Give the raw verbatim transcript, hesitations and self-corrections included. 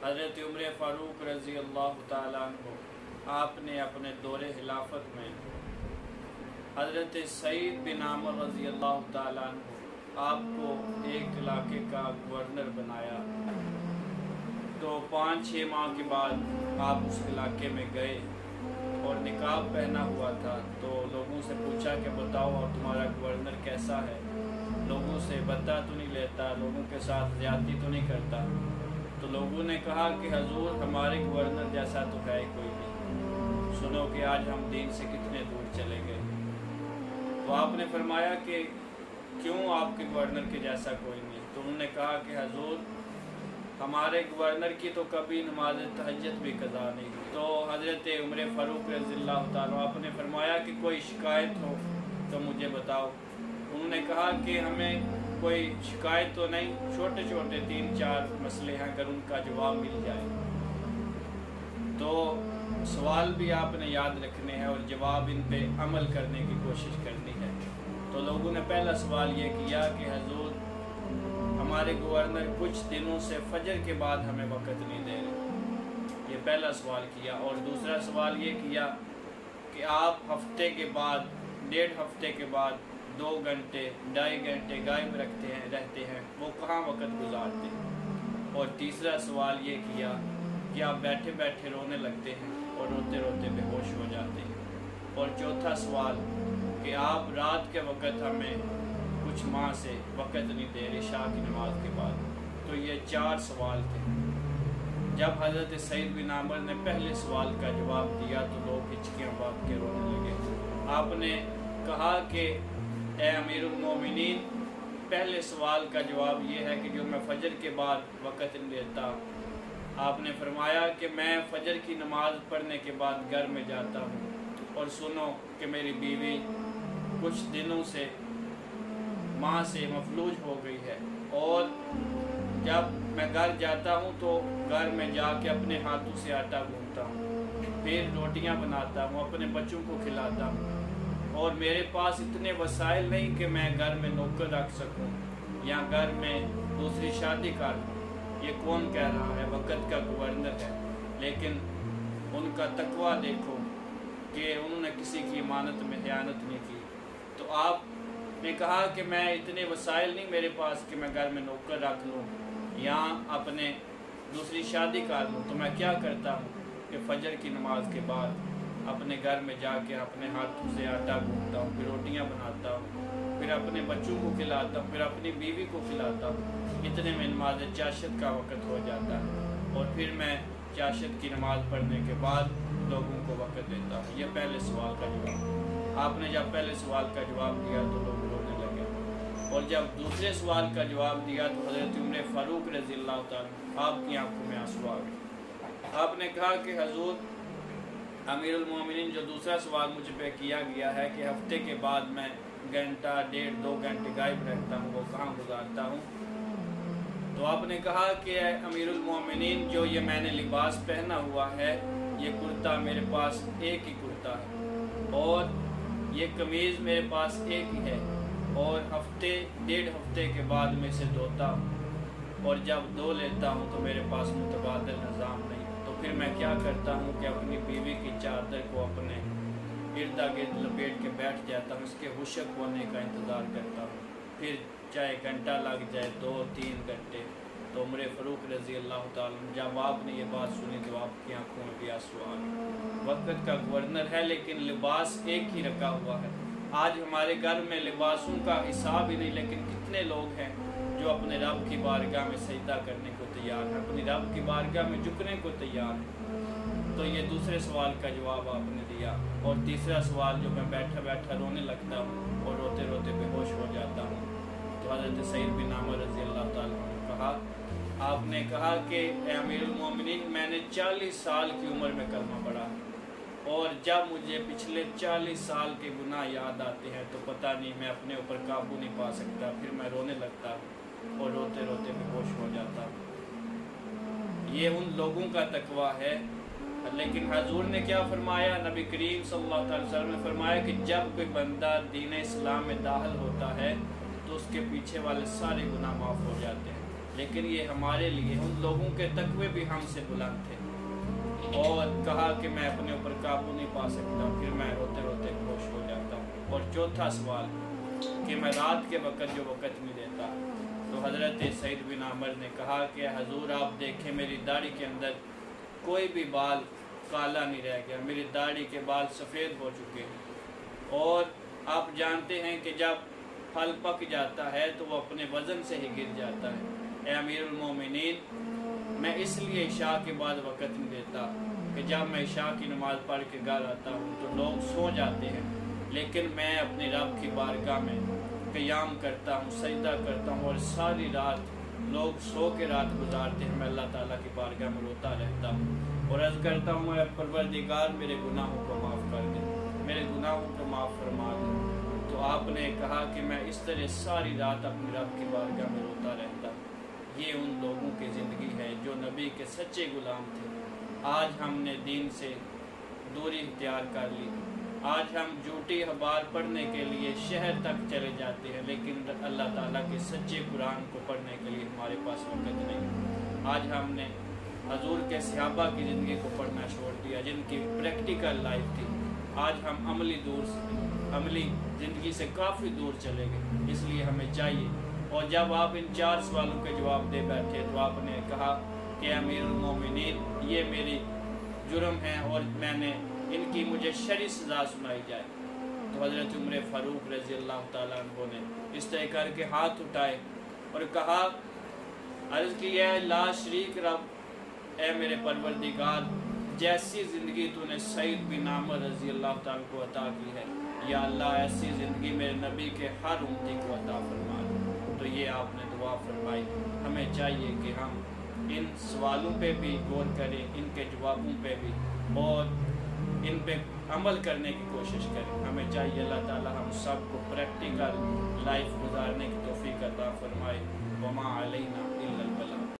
حضرت عمر فاروق رضی اللہ تعالیٰ عنہ آپ نے اپنے دور خلافت میں حضرت سعید بن عامر رضی اللہ تعالیٰ عنہ آپ کو ایک علاقے کا گورنر بنایا۔ تو پانچ چھ ماہ کے بعد آپ اس علاقے میں گئے اور نقاب پہنا ہوا تھا، تو لوگوں سے پوچھا کہ بتاؤ اور تمہارا گورنر کیسا ہے، لوگوں سے بدلہ تو نہیں لیتا، لوگوں کے ساتھ زیادتی تو نہیں کرتا؟ تو لوگوں نے کہا کہ حضور ہمارے گورنر جیسا تو ہے کوئی نہیں، سنو کہ آج ہم دین سے کتنے دور چلے گئے۔ تو آپ نے فرمایا کہ کیوں آپ کے گورنر کے جیسا کوئی نہیں؟ تو انہوں نے کہا کہ حضور ہمارے گورنر کی تو کبھی نماز تہجد بھی قضا نہیں ہوئی۔ تو حضرت عمر فاروق رضی اللہ تعالیٰ آپ نے فرمایا کہ کوئی شکایت ہو تو مجھے بتاؤ۔ انہوں نے کہا کہ ہمیں کوئی شکایت تو نہیں، چھوٹے چھوٹے تین چار مسئلے ہیں، اگر ان کا جواب مل جائے تو سوال بھی آپ نے یاد رکھنے ہیں اور جواب ان پہ عمل کرنے کی کوشش کرنی ہے۔ تو لوگوں نے پہلا سوال یہ کیا کہ حضور ہمارے گورنر کچھ دنوں سے فجر کے بعد ہمیں وقت نہیں دے رہے، یہ پہلا سوال کیا۔ اور دوسرا سوال یہ کیا کہ آپ ہفتے کے بعد ڈیڑھ ہفتے کے بعد دو گھنٹے ڈھائی گھنٹے غائب رکھتے ہیں رہتے ہیں، وہ کہاں وقت گزارتے ہیں؟ اور تیسرا سوال یہ کیا کہ آپ بیٹھے بیٹھے رونے لگتے ہیں اور روتے روتے بے ہوش ہو جاتے ہیں۔ اور چوتھا سوال کہ آپ رات کے وقت ہمیں کچھ ماہ سے وقت نہیں دے عشاء کی نماز کے بعد۔ تو یہ چار سوال تھے۔ جب حضرت سعید بن عامر نے پہلے سوال کا جواب دیا تو لوگ ہچکیاں باندھ کے رونے لگے۔ آپ نے کہا کہ اے امیر المومنین، پہلے سوال کا جواب یہ ہے کہ جو میں فجر کے بعد وقت نہیں دیتا۔ آپ نے فرمایا کہ میں فجر کی نماز پڑھنے کے بعد گھر میں جاتا ہوں اور سنو کہ میری بیوی کچھ دنوں سے ماں سے مفلوج ہو گئی ہے، اور جب میں گھر جاتا ہوں تو گھر میں جا کے اپنے ہاتھوں سے آٹا گوندتا ہوں، پھر روٹیاں بناتا ہوں، اپنے بچوں کو کھلاتا ہوں، اور میرے پاس اتنے وسائل نہیں کہ میں گھر میں نوکر رکھ سکوں یا گھر میں دوسری شادی کر لوں۔ یہ کون کہہ رہا ہے؟ وقت کا گورنر ہے، لیکن ان کا تقویٰ دیکھو کہ انہوں نے کسی کی امانت میں خیانت نہیں کی۔ تو آپ نے کہا کہ میں اتنے وسائل نہیں میرے پاس کہ میں گھر میں نوکر رکھ لوں یا اپنے دوسری شادی کر لوں، تو میں کیا کرتا ہوں کہ فجر کی نماز کے بعد اپنے گھر میں جا کے اپنے ہاتھوں سے آٹا گوندتا ہوں، پھر روٹیاں بناتا ہوں، پھر اپنے بچوں کو کھلاتا ہوں، پھر اپنی بیوی کو کھلاتا ہوں، اتنے میں نماز چاشت کا وقت ہو جاتا ہے، اور پھر میں چاشت کی نماز پڑھنے کے بعد لوگوں کو وقت دیتا ہوں۔ یہ پہلے سوال کا جواب۔ آپ نے جب پہلے سوال کا جواب دیا تو لوگ رونے لگے، اور جب دوسرے سوال کا جواب دیا تو حضرت عمر فاروق رضی اللہ تعالیٰ آپ کی آنکھوں میں آنسو آ گئے۔ آپ نے کہا کہ حضور امیر المومنین، جو دوسرا سوال مجھ پہ کیا گیا ہے کہ ہفتے کے بعد میں گھنٹہ ڈیڑھ دو گھنٹے غائب رہتا ہوں، وہ کہاں گزارتا ہوں؟ تو آپ نے کہا کہ امیر المومنین، جو یہ میں نے لباس پہنا ہوا ہے، یہ کرتا میرے پاس ایک ہی کرتا ہے، اور یہ قمیض میرے پاس ایک ہی ہے، اور ہفتے ڈیڑھ ہفتے کے بعد میں اسے دھوتا ہوں، اور جب دھو لیتا ہوں تو میرے پاس متبادل نظام نہیں۔ تو پھر میں کیا کرتا ہوں کہ اپنی بیوی کی چادر کو اپنے اردا گرد لپیٹ کے بیٹھ جاتا ہوں، اس کے خشک ہونے کا انتظار کرتا ہوں، پھر چاہے گھنٹہ لگ جائے، دو تین گھنٹے۔ تو عمر فاروق رضی اللہ تعالیٰ جب آپ نے یہ بات سنی تو آپ کی آنکھوں میں بھی آنسو آ گئے۔ وقت کا گورنر ہے لیکن لباس ایک ہی رکھا ہوا ہے۔ آج ہمارے گھر میں لباسوں کا حساب ہی نہیں، لیکن کتنے لوگ ہیں جو اپنے رب کی بارگاہ میں سجدہ کرنے کو تیار ہیں، اپنی رب کی بارگاہ میں جھکنے کو تیار ہیں۔ تو یہ دوسرے سوال کا جواب آپ نے دیا۔ اور تیسرا سوال، جو میں بیٹھا بیٹھا رونے لگتا ہوں اور روتے روتے بے ہوش ہو جاتا ہوں، تو حضرت سعید بن عامر رضی اللہ تعالیٰ نے کہا، آپ نے کہا کہ اے امیر المومنین، میں نے چالیس سال کی عمر میں کلمہ پڑھا، اور جب مجھے پچھلے چالیس سال کے گناہ یاد آتے ہیں تو پتہ نہیں میں اپنے اوپر قابو نہیں پا سکتا، پھر میں رونے لگتا ہوں اور روتے روتے بے ہوش ہو جاتا ہوں۔ یہ ان لوگوں کا تقویٰ ہے۔ لیکن حضور نے کیا فرمایا؟ نبی کریم صلی اللہ علیہ وسلم نے فرمایا کہ جب کوئی بندہ دین اسلام میں داخل ہوتا ہے تو اس کے پیچھے والے سارے گناہ معاف ہو جاتے ہیں۔ لیکن یہ ہمارے لیے ان لوگوں کے تقوی بھی ہم سے بلند تھے۔ اور کہا کہ میں اپنے اوپر قابو نہیں پا سکتا، پھر میں روتے روتے خوش ہو جاتا ہوں۔ اور چوتھا سوال کہ میں رات کے وقت جو وقت میں دیتا، تو حضرت سعید بن عمر نے کہا کہ حضور آپ دیکھیں میری داڑھی کے اندر کوئی بھی بال کالا نہیں رہ گیا، میری داڑھی کے بال سفید ہو چکے ہیں، اور آپ جانتے ہیں کہ جب پھل پک جاتا ہے تو وہ اپنے وزن سے ہی گر جاتا ہے۔ اے امیر المومنین، میں اس لیے عشاء کے بعد وقت نہیں دیتا کہ جب میں عشاء کی نماز پڑھ کے گھر آتا ہوں تو لوگ سو جاتے ہیں، لیکن میں اپنے رب کی بارگاہ میں قیام کرتا ہوں، سجدہ کرتا ہوں، اور ساری رات لوگ سو کے رات گزارتے ہیں، میں اللہ تعالیٰ کی بارگاہ میں روتا رہتا ہوں اور عرض کرتا ہوں اے پروردگار میرے گناہوں کو معاف کر دے، میرے گناہوں کو معاف فرما دے۔ تو آپ نے کہا کہ میں اس طرح ساری رات اپنے رب کی بارگاہ میں روتا رہتا ہوں۔ یہ ان لوگوں کی زندگی ہے جو نبی کے سچے غلام تھے۔ آج ہم نے دین سے دوری اختیار کر لی، آج ہم جھوٹی اخبار پڑھنے کے لیے شہر تک چلے جاتے ہیں، لیکن اللہ تعالیٰ کے سچے قرآن کو پڑھنے کے لیے ہمارے پاس وقت نہیں۔ آج ہم نے حضور کے صحابہ کی زندگی کو پڑھنا چھوڑ دیا جن کی پریکٹیکل لائف تھی۔ آج ہم عملی دور سے عملی زندگی سے کافی دور چلے گئے، اس لیے ہمیں چاہیے۔ اور جب آپ ان چار سوالوں کے جواب دے بیٹھے تو آپ نے کہا کہ امیر المومنین یہ میری جرم ہے اور میں نے ان کی مجھے شرعی سزا سنائی جائے۔ تو حضرت عمر فاروق رضی اللہ تعالیٰ عنہ نے اس طرح کر کے ہاتھ اٹھائے اور کہا، عرض کی اے لا شریک رب، اے میرے پروردگار، جیسی زندگی تو نے سعید بن عمر رضی اللہ تعالیٰ کو عطا کی ہے، یا اللہ ایسی زندگی میرے نبی کے ہر امتی کو عطا فرما دے۔ تو یہ آپ نے دعا فرمائی۔ ہمیں چاہیے کہ ہم ان سوالوں پہ بھی غور کریں، ان کے جوابوں پہ بھی، اور ان پہ عمل کرنے کی کوشش کریں۔ ہمیں چاہیے اللہ تعالی ہم سب کو پریکٹیکل لائف گزارنے کی توفیق عطا فرمائے۔ وما علینا الا البلاغ۔